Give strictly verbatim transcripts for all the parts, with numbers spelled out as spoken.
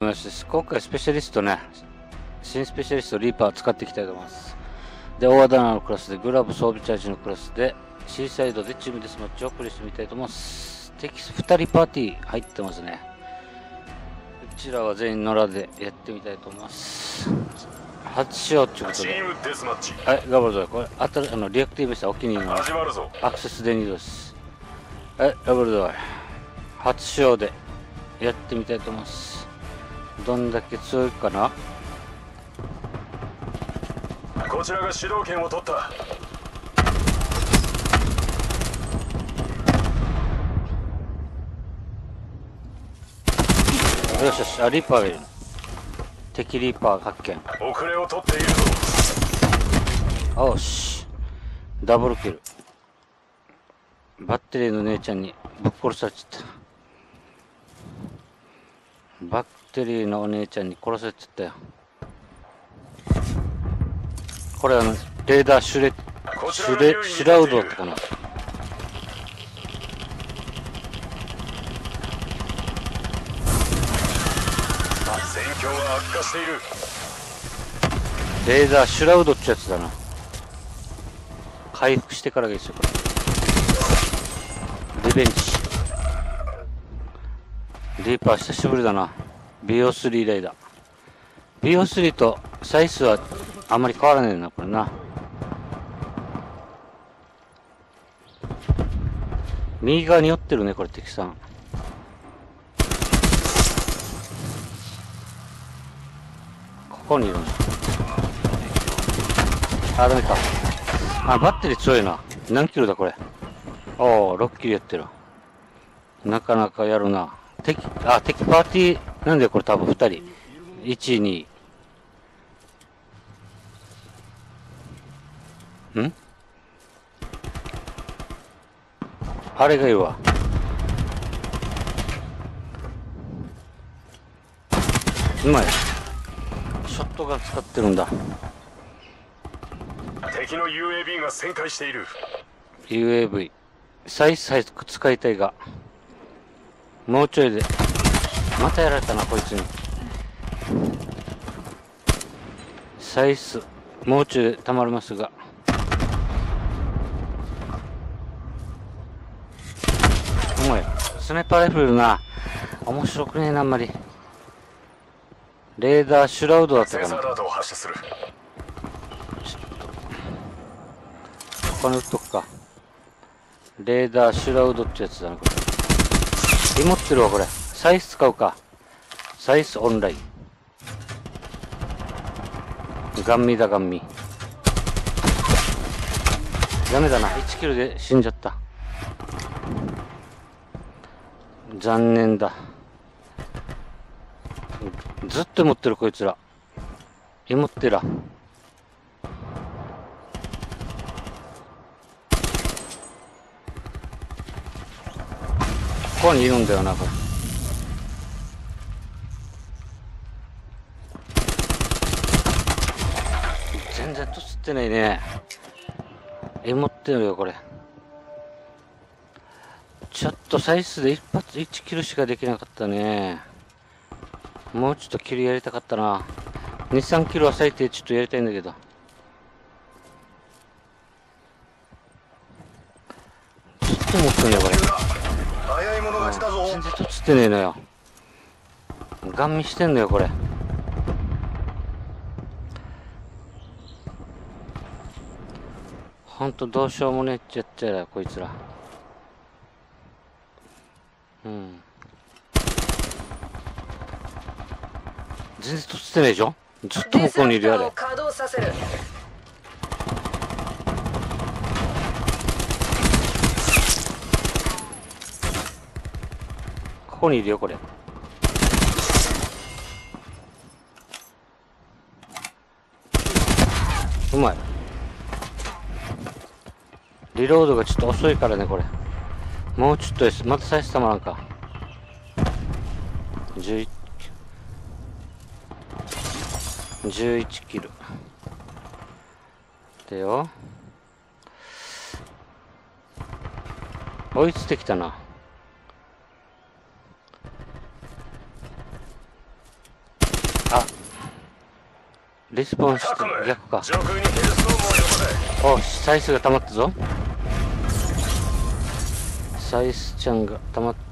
よし、今回スペシャリストね、新スペシャリストリーパー使っていきたいと思います。で、大技のクラスで、グラブ装備チャージのクラスで、シーサイドでチームデスマッチをプレイしてみたいと思います。敵ふたりパーティー入ってますね。うちらは全員野良でやってみたいと思います。初使用っていうことで。はい、ガバルド、これ、あたあのリアクティブしたお気に入りのアクセスデニードです。はい、ガバルド、初使用でやってみたいと思います。どんだけ強いかな。 こちらが主導権を取った。 よしよし、あ、リーパーがいる。敵リーパー発見。 遅れを取っているぞ。 よし、ダブルキル。バッテリーの姉ちゃんにぶっ殺されちゃった。バッテリーのお姉ちゃんに殺されちゃったよ。これあのレーダーシュレシュレシュラウドだったかな。 戦況は悪化している。 レーダーシュラウドってやつだな。回復してからがいいですよこれ。リベンジ。リーパー久しぶりだな。 ビーオースリー 以来だ。 ビーオースリー とサイズはあんまり変わらないなこれな。右側に寄ってるねこれ敵さん。ここにいるんだ。あ、ダメか。あ、バッテリー強いな。何キロだこれ。おお、ろっキロやってる。なかなかやるな。敵、あ、敵パーティーなんでこれ多分ふたり。いち、に。んあれがいるわ。うまい。ショットガン使ってるんだ。 敵の ユーエービー が旋回している。 ユーエーブイ 再々使いたいが、もうちょいでまたやられたなこいつに。サイスもうちょいでたまりますが、お前スナイパーライフルな。面白くねえなあんまり。レーダーシュラウドだったかな。 センサーダートを発射する。 他に打っとくか。レーダーシュラウドってやつだなこれ。リ持ってるわこれ。サイス使うか。サイスオンライン。ガンミだガンミ。ダメだな。いちキルで死んじゃった。残念だ。ずっと持ってるこいつら。え持ってら。ここにいるんだよなこれ。全然とつってないね。え持ってるよこれ。ちょっとサイスで一発いちキルしかできなかったね。もうちょっとキルやりたかったな。に、さんキルは最低ちょっとやりたいんだけど。ずっと持ってんだよこれ。 早い者勝ちだぞ。 全然とつってねえのよ。ガン見してんのよこれ。ほんとどうしようもねえってやっちゃうよこいつら。うん。全然とつってないでしょ。ずっと向こうにいるやれ。ここにいるよこれ。うまい。リロードがちょっと遅いからねこれ。もうちょっとです。またサイズたまらんか。じゅういちじゅういちキルでよ。追いついてきたな。 リスポンしてタコム逆か。 上空にヘルストームをよこお、サイスが溜まったぞ。サイスちゃんが溜まって、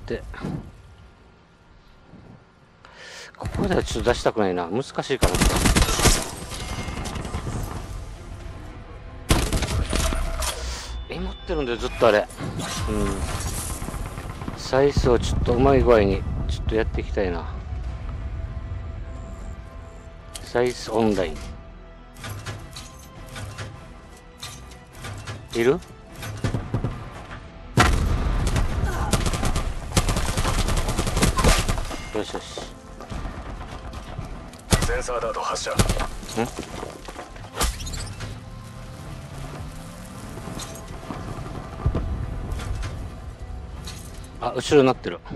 ここではちょっと出したくないな。難しいかな。え、持ってるんだよずっとあれ。うん、サイスをちょっとうまい具合にちょっとやっていきたいな。サイスオンラインいる？よしよし。 センサーダート発射。ん？ あ、後ろになってる。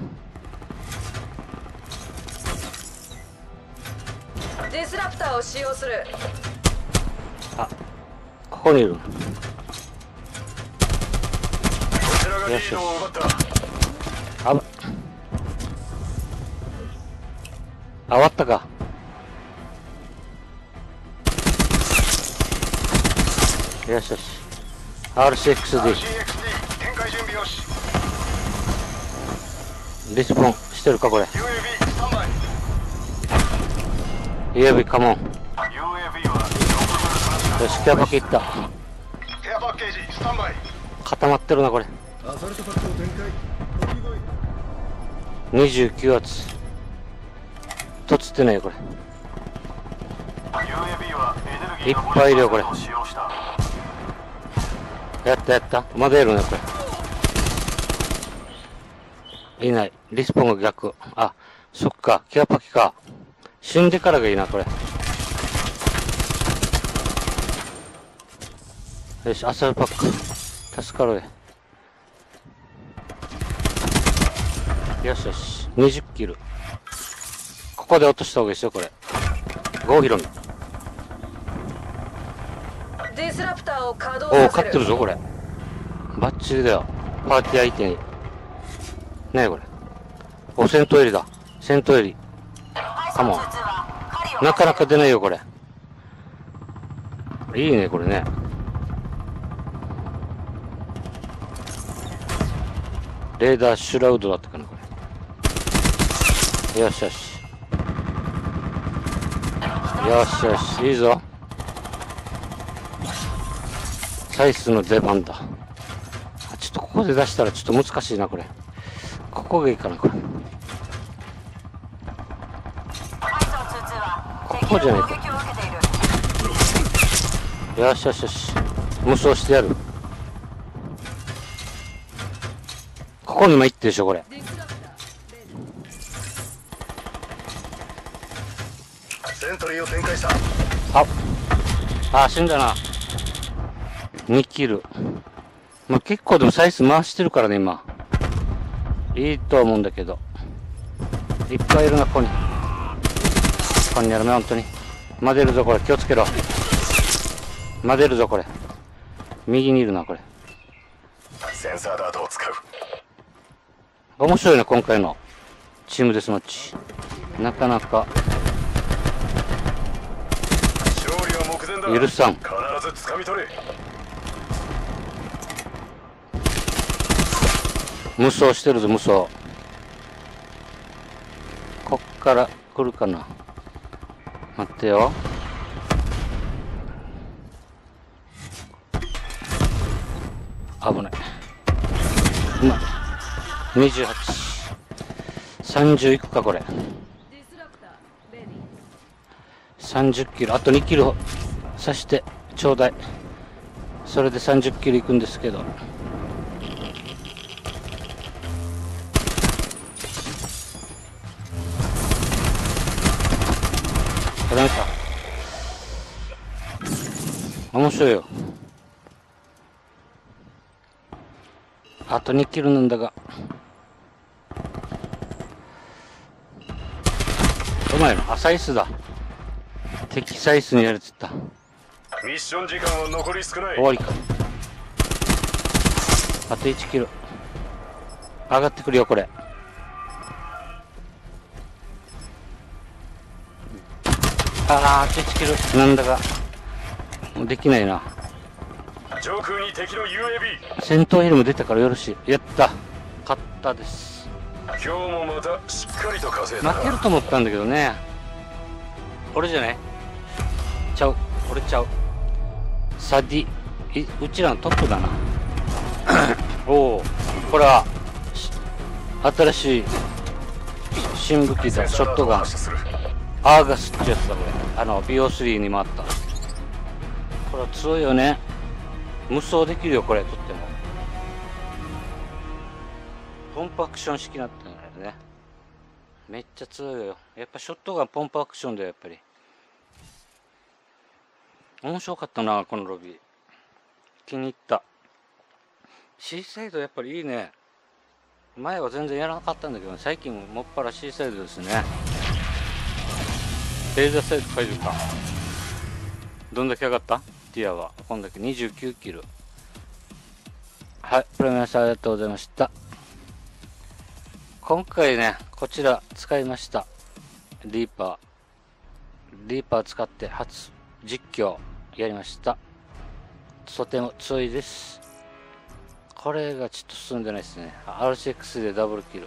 ディスラプターを使用する。 あ、ここにいる。 こちらがリードを奪った。 あば、あ、終わったか。よしよし。アールシーエックスディー。 アールシーエックスディー 展開準備よし。 リスポンしてるかこれ。 ユーエービー スタンバイ。 ユーエービー カモン。 ユーエービー はよし、ケアパキいった。 ケアパッケージスタンバイ。 固まってるなこれ。 アサルトパックを展開。飛び越にじゅうきゅう発とつってないよこれ。 ユーエービー はエネルギーいっぱいいるよこれ。 を使用した。 やったやった。まだやるねこれ。いない。リスポンが逆。あ、そっか。ケアパキか。死んでからがいいなこれ。よし、アサルパック助かるね。よしよし、にじゅっキル。ここで落とした方がいいですよこれ。郷ひろみ。 ディスラプターを稼働おお、 させる。 勝ってるぞこれ。バッチリだよ。パーティー相手に。ねえこれ。お、戦闘エリだ。戦闘エリ。カモン。なかなか出ないよこれ。いいねこれね。レーダーシュラウドだったかなこれ。よしよし。よしよし、いいぞ。サイスの出番だ。ちょっとここで出したらちょっと難しいなこれ。ここがいいかなこれ。ここじゃないか。よしよしよし。無双してやる。ここにも行ってるでしょこれ。 セントリーを展開した。 あ、あ、死んだな。にキル。まあ、結構でもサイス回してるからね今。いいと思うんだけど。いっぱいいるなここに。ここにやるな本当に。ま出るぞこれ、気をつけろ。ま出るぞこれ。右にいるなこれ。 センサーダートを使う。 面白いな今回のチームデスマッチ。なかなか勝利は目前だ。 許さん。 必ず掴み取れ。 無双してるぞ無双。こっから来るかな。待ってよ。危ない。うまい。にじゅうはち。さんじゅういくかこれ。さんじゅっキロ。あとにキロ刺してちょうだい。それでさんじゅっキロいくんですけど。ダメか。面白いよ。あとにキロなんだが。うまいの。あ、サイスだ。敵サイスにやれてた。 ミッション時間は残り少ない。 終わりか。あといちキロ。上がってくるよこれ。 ああ、ちょいちキル。なんだか。できないな。 上空に敵の ユーエービー。 戦闘ヘリも出たからよろしい。やった。勝ったです。 今日もまたしっかりと稼いだな。 負けると思ったんだけどね。俺じゃないちゃう。俺ちゃう。サディ。うちらのトップだな。おお。これは、新しい新武器だ。ショットガン。アーガスってやつだ、これ。あの、ビーオースリー に回った。これは強いよね。無双できるよ、これ、とっても。ポンプアクション式になってるんだよね。めっちゃ強いよ。やっぱショットガンポンプアクションだよ、やっぱり。面白かったな、このロビー。気に入った。シーサイドやっぱりいいね。前は全然やらなかったんだけど、最近もっぱらシーサイドですね。レーザーサイド解除か。どんだけ上がった？ティアは。こんだけにじゅうきゅうキル。はい、プレミアさんありがとうございました。今回ね、こちら使いました。リーパー。リーパー使って初実況やりました。とても強いです。これがちょっと進んでないですね。アールシックス でダブルキル。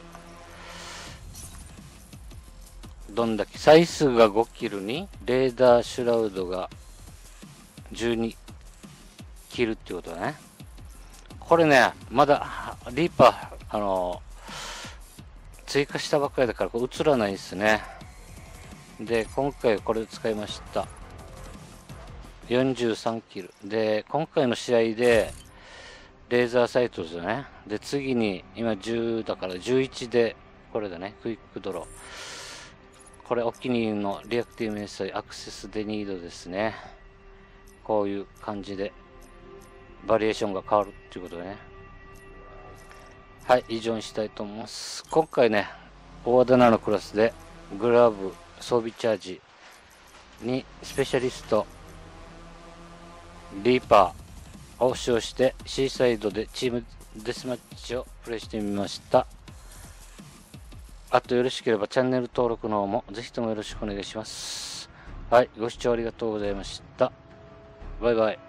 どんだけサイスがごキルに、レーダーシュラウドがじゅうにキルっていうことだね。これね、まだリーパー、あの追加したばっかりだからこれ映らないですね。で、今回これ使いました。よんじゅうさんキル。で、今回の試合で、レーザーサイトですよね。で、次に、今じゅうだからじゅういちで、これだね、クイックドロー。これお気に入りのリアクティブ明細アクセスデニードですね。こういう感じで、バリエーションが変わるっていうことでね。はい、以上にしたいと思います。今回ね、大技ななのクラスで、グラブ、装備チャージにスペシャリスト、リーパー、を使用してシーサイドでチームデスマッチをプレイしてみました。あとよろしければチャンネル登録の方もぜひともよろしくお願いします。はい、ご視聴ありがとうございました。バイバイ。